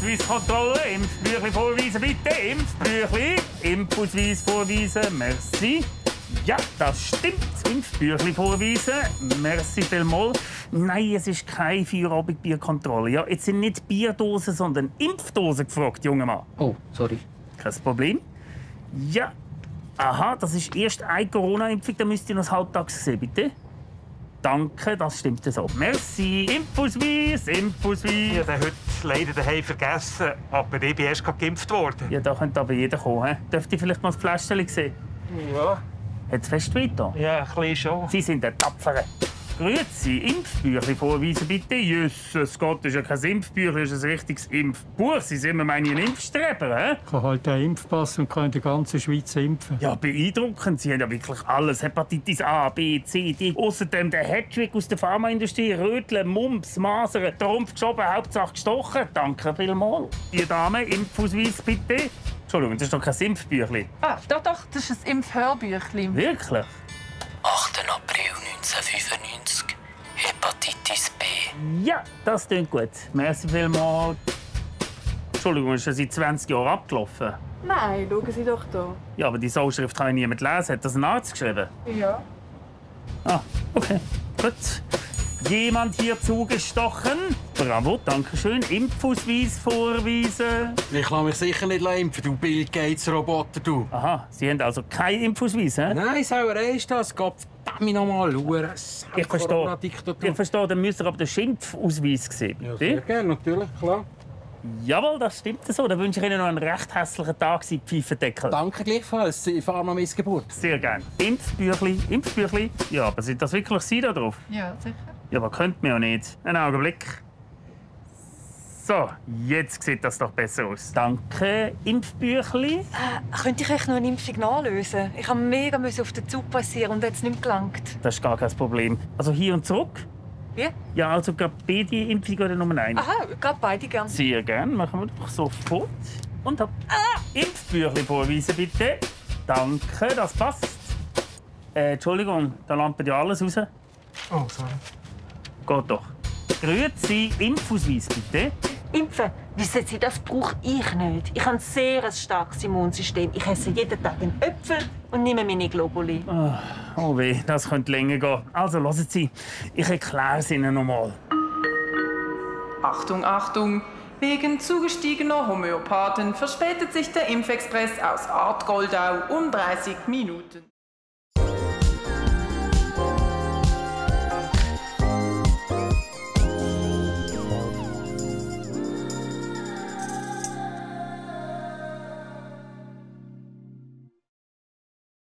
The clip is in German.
Impfausweiskontrolle. Impfbüchli vorweisen, bitte. Impfbüchli. Impfausweis vorweisen. Merci. Ja, das stimmt. Impfbüchli vorweisen. Merci vielmals. Nein, es ist keine Feierabendbierkontrolle. Ja, jetzt sind nicht Bierdosen, sondern Impfdosen gefragt, junger Mann. Oh, sorry. Kein Problem. Ja. Aha, das ist erst eine Corona-Impfung. Da müsst ihr noch das Halbtags sehen, bitte. Danke, das stimmt so. Merci. Impfausweis, Impfausweis. Ich habe den heute leider daheim vergessen, aber ich bin erst gerade geimpft worden. Ja, da könnte aber jeder kommen. He? Dürft ihr vielleicht mal das Fläschchen sehen? Ja. Hat es fest weiter? Ja, ein bisschen schon. Sie sind der Tapfere. Grüezi, Impfbüchli vorweisen bitte. Jesus Gott, das ist ja kein Impfbüchli, das ist ein richtiges Impfbuch. Sie sind mir meine Impfstreber, hä? Ich habe halt einen Impfpass und kann in der ganzen Schweiz impfen. Ja, beeindruckend. Sie haben ja wirklich alles. Hepatitis A, B, C, D. Außerdem der Hattrick aus der Pharmaindustrie. Röteln, Mumps, Masern, Trumpf geschoben, Hauptsache gestochen. Danke vielmals. Die Dame, Impfausweis bitte. Entschuldigung, das ist doch kein Impfbüchli. Ah, doch, das ist ein Impfhörbüchli. Wirklich? 8. April 1995. Hepatitis B. Ja, das klingt gut. Merci vielmals. Entschuldigung, ist das seit 20 Jahren abgelaufen? Nein, schauen Sie doch hier. Ja, aber die Sauschrift kann ja niemand lesen. Hat das ein Arzt geschrieben? Ja. Ah, okay. Gut. Jemand hier zugestochen? Bravo, danke schön. Impfausweis vorweisen. Ich lasse mich sicher nicht impfen, du Bill Gates-Roboter, du. Aha, Sie haben also keinen Impfausweis, hä? Nein, Sauerei ist das. Gott verdammt nochmal, Hure. Ich verstehe, dann müsst ihr aber den Schimpfausweis sehen, Ja, bitte. sehr gerne, natürlich, klar. Jawohl, das stimmt so. Dann wünsche ich Ihnen noch einen recht hässlichen Tag, Sie Pfeifendeckel. Danke gleichfalls. Ich fahre noch Missgeburt. Sehr gerne. Impfbüchli, Impfbüchli. Ja, aber sind das wirklich Sie da drauf? Ja, sicher. Ja, aber könnte man ja nicht. Einen Augenblick. So, jetzt sieht das doch besser aus. Danke, Impfbüchli. Könnte ich echt noch eine Impfung nachlösen? Ich musste mega auf den Zug passieren und jetzt nicht mehr gelangt. Das ist gar kein Problem. Also hier und zurück? Wie? Ja, also gerade beide Impfung oder Nummer 1? Aha, gerade beide gern. Sehr gerne. Machen wir doch sofort. Und hopp. Impfbüchli vorweisen, bitte. Danke, das passt. Entschuldigung, da lampen ja alles raus. Oh, sorry. Geht doch. Grüezi, Impfausweis, bitte. Impfen? Wissen Sie, das brauche ich nicht. Ich habe ein sehr starkes Immunsystem. Ich esse jeden Tag einen Äpfel und nehme meine Globuli. Oh weh, das könnte länger gehen. Also, hören Sie, ich erkläre es Ihnen noch mal. Achtung, Achtung! Wegen zugestiegener Homöopathen verspätet sich der Impfexpress aus Artgoldau um 30 Minuten.